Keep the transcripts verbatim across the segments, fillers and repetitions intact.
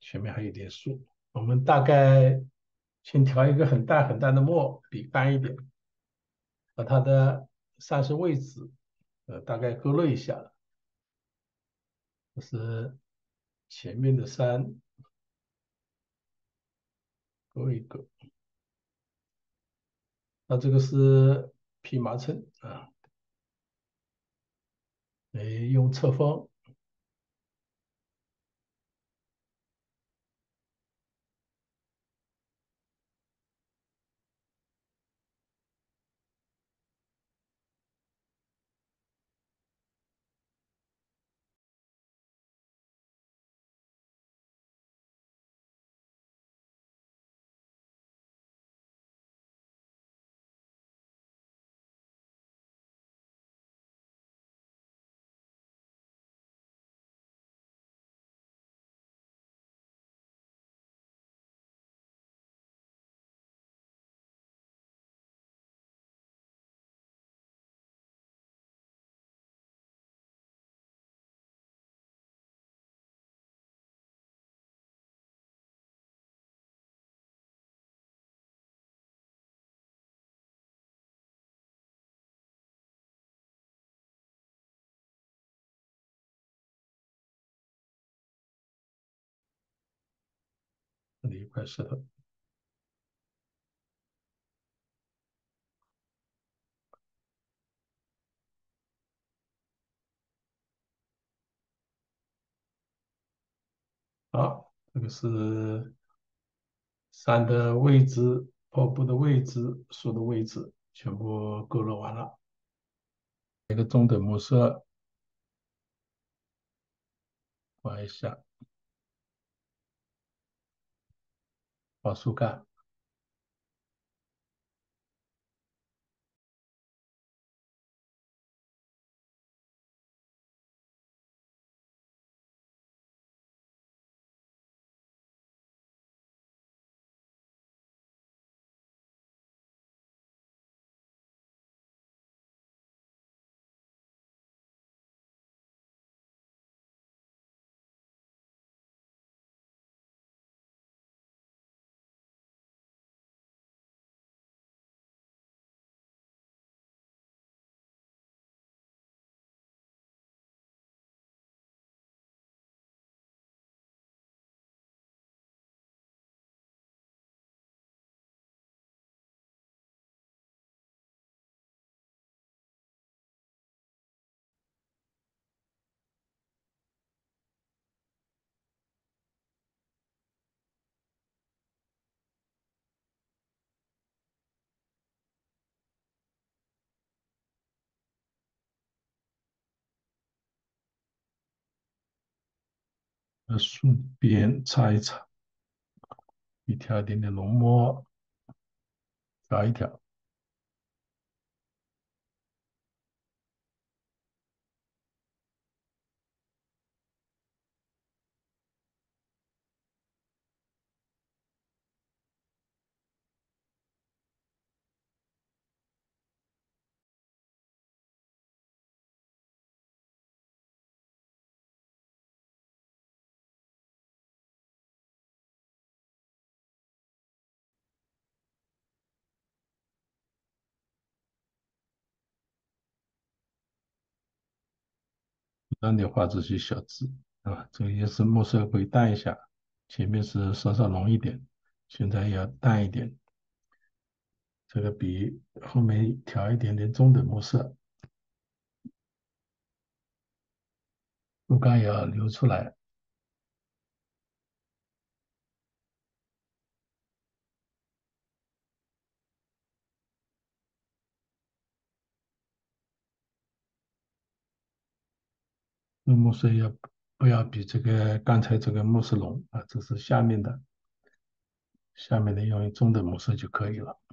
前面还有点树。我们大概先调一个很淡很淡的墨，笔干一点，把它的山势位置，呃，大概勾勒一下。这是前面的山，勾一勾。那这个是匹马称啊，哎，用侧锋这里一块石头。好，这个是山的位置、瀑布的位置、树的位置，全部勾勒完了。一个中等目色画一下，画树干。呃，树边擦一擦，一条一点点浓墨，调一调。让你画这些小字啊，这个也是墨色会淡一下，前面是稍稍浓一点，现在要淡一点。这个笔后面调一点点中等墨色，树干也要留出来。那墨水要不要比这个刚才这个墨色浓啊？这是下面的，下面的用中等墨色就可以了。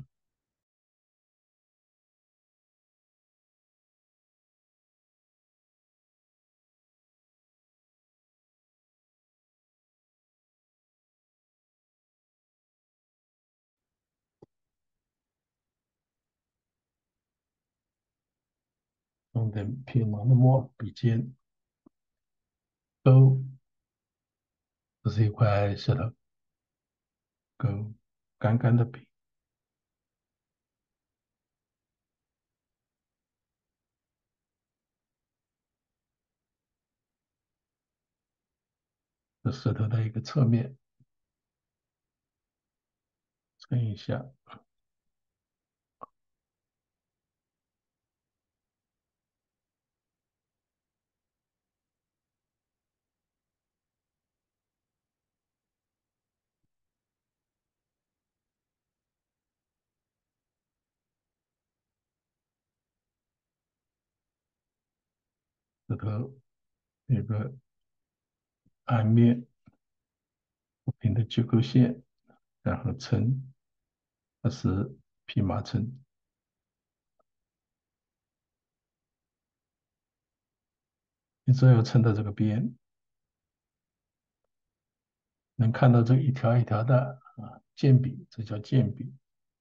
中等偏浓的墨，笔尖勾这是一块石头，跟干干的饼。这石头的一个侧面，称一下。石头一个暗面不平的结构线，然后称，它是匹马称。你只有称到这个边，能看到这一条一条的啊间笔，这叫间笔，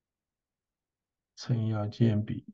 称腰间笔。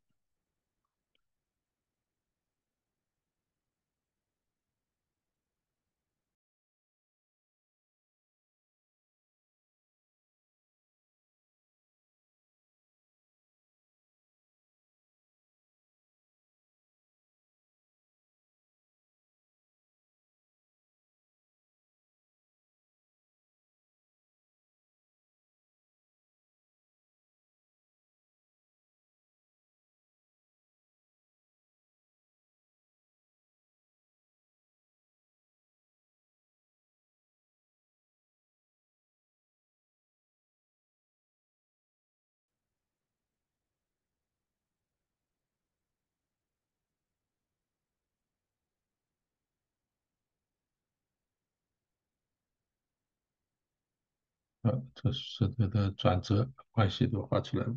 啊，这石头的转折关系都画出来了。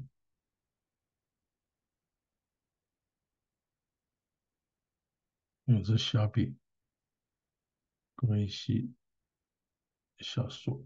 用这小笔勾一些小数。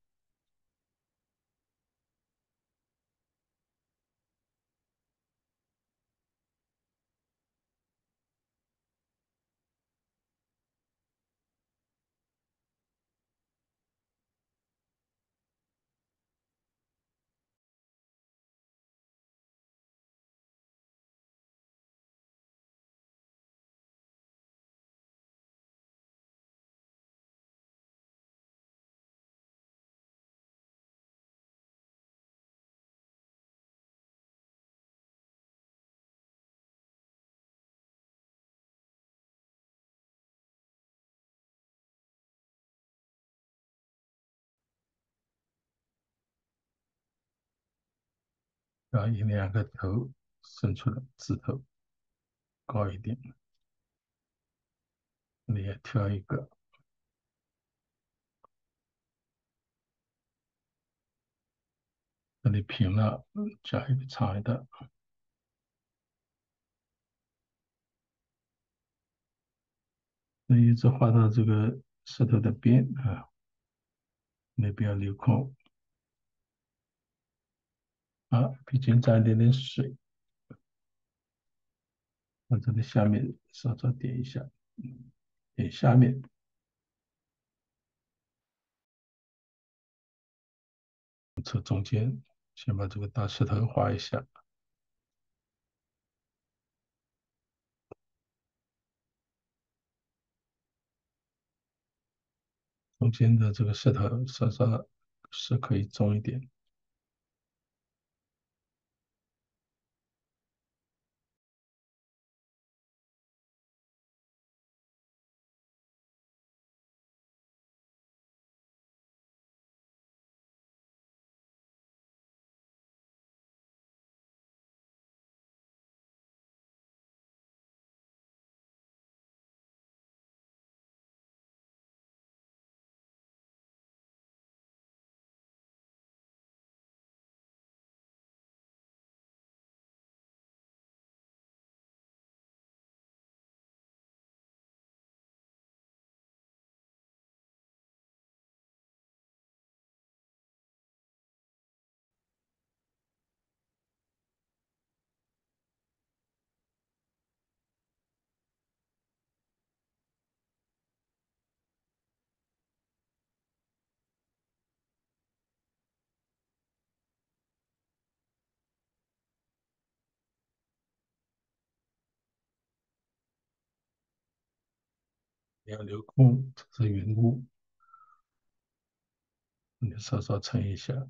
然后一两个头伸出来，指头高一点，你也挑一个，这里平了，加一个长的，那一直画到这个石头的边啊，那边要留空啊，笔尖沾一点点水，往这个下面稍稍点一下，点下面，从中间先把这个大石头画一下，中间的这个石头稍稍是可以重一点。 要留空，这是云雾，你稍稍撑一下。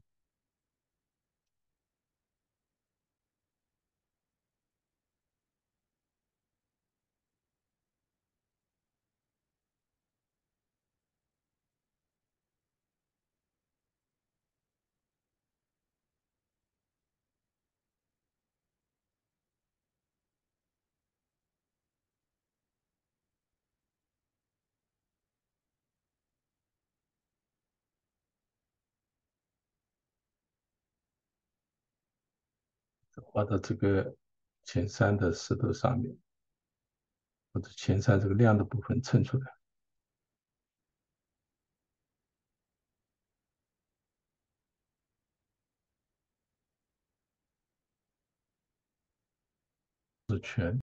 画到这个前山的石头上面，或者前山这个亮的部分衬出来。是全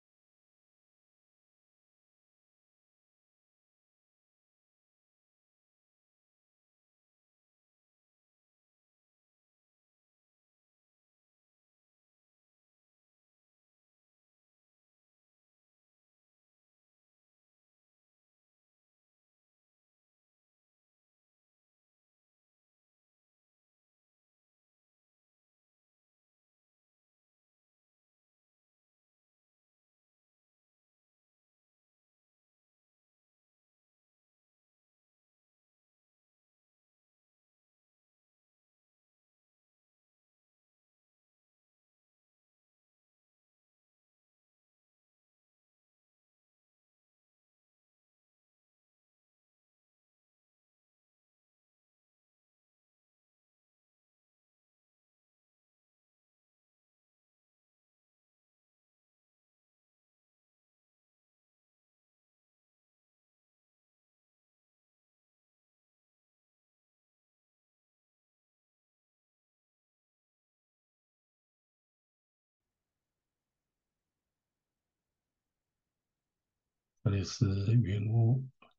这里是云雾，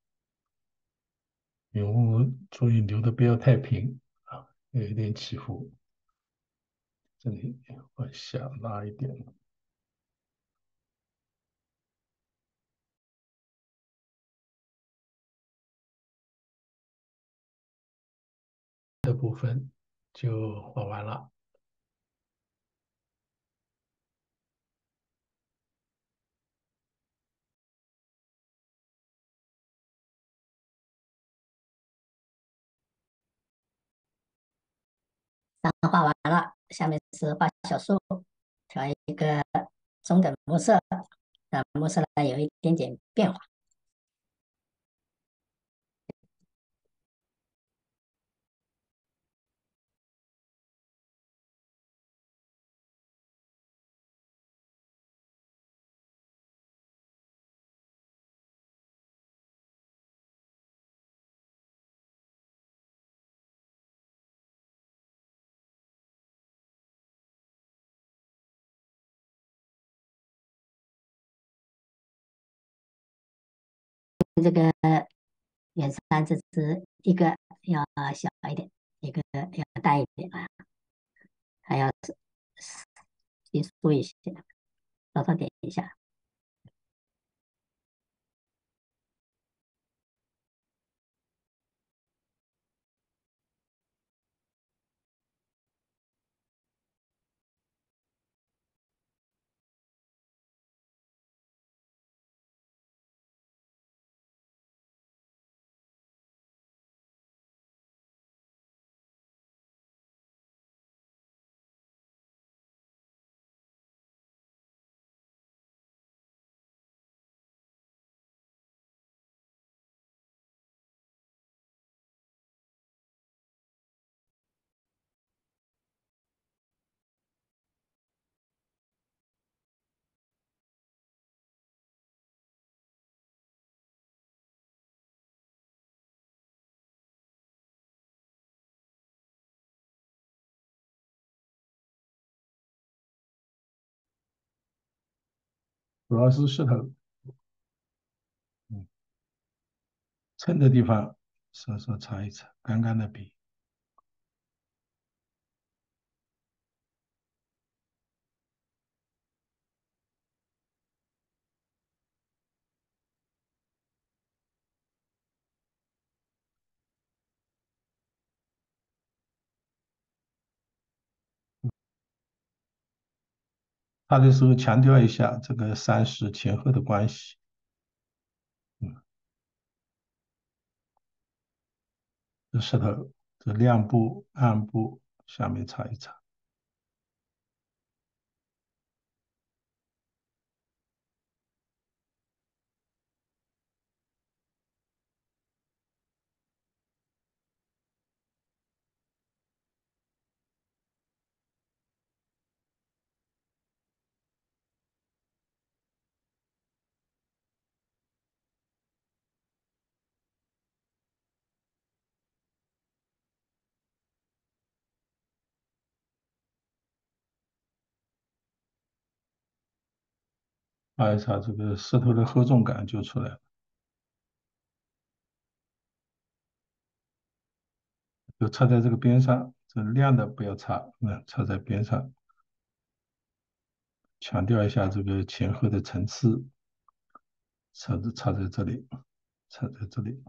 云雾注意留的不要太平啊，有一点起伏。这里往下拉一点的部分就画完了。 画完了，下面是画小树，调一个中等墨色，让墨色呢有一点点变化。这个远山这只一个要小一点，一个要大一点啊，还要稀疏一些，稍稍点一下。 主要是石头，嗯，衬的地方稍稍擦一擦，干干的笔。 擦的时候强调一下这个山石前后的关系。嗯，这石头，这亮部、暗部下面擦一擦。擦一擦，这个石头的厚重感就出来了。就擦在这个边上，这亮的不要擦，嗯，擦在边上，强调一下这个前后的层次。擦子擦在这里，擦在这里。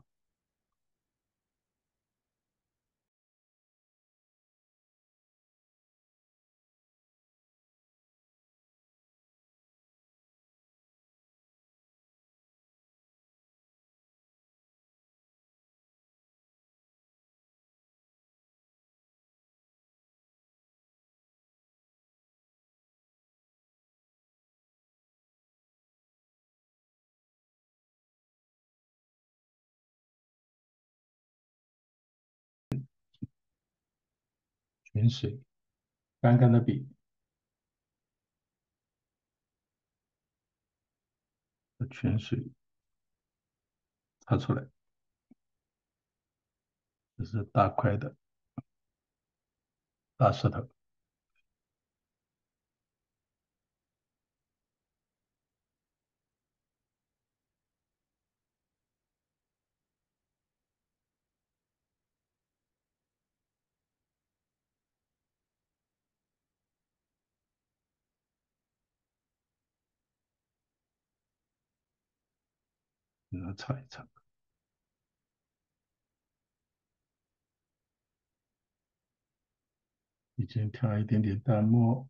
泉水，干干的笔，泉水擦出来，这是大块的大石头。然后擦一擦。已经调一点点淡墨，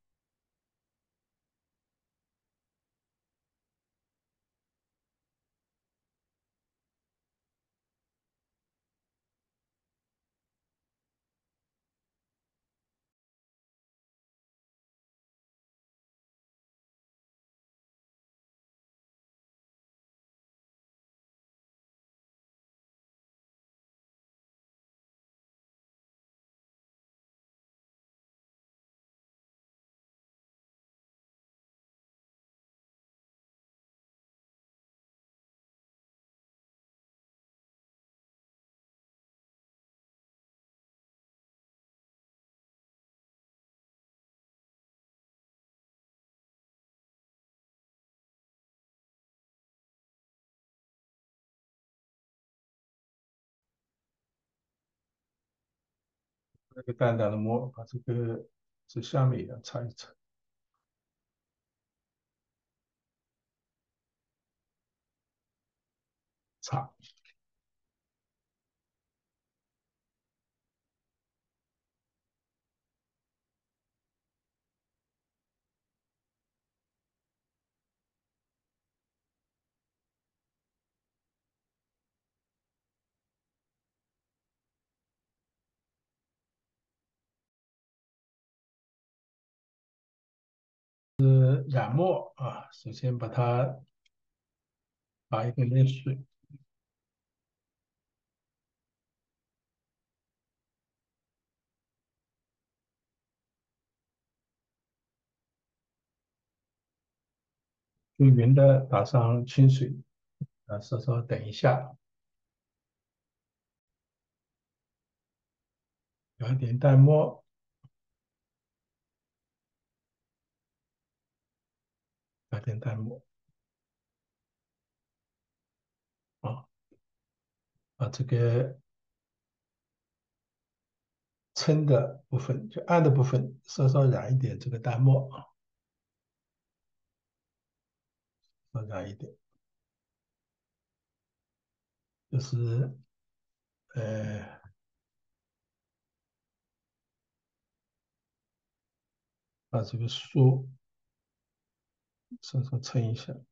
那个淡淡的墨，把这个这下面也擦一擦。擦。染墨啊，首先把它打一点点水，均匀的打上清水，啊，稍稍等一下，有一点淡墨，有一点淡墨啊，把这个衬的部分，就暗的部分，稍稍染一点这个淡墨啊，稍染一点，就是呃，把这个树手手称一下，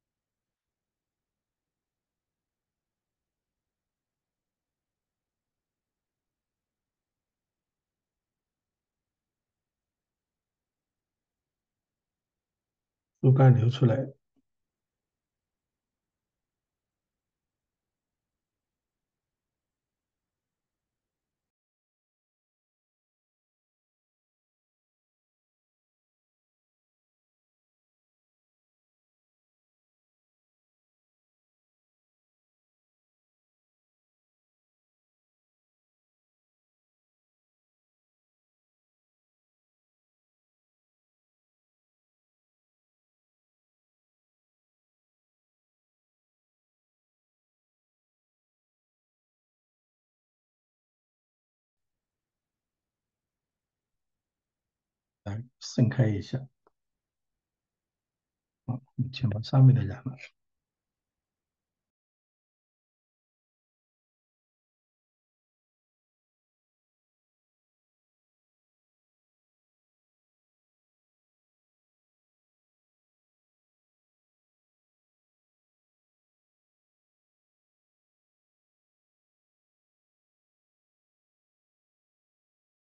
猪肝流出来，来盛开一下，好，先把上面的染了。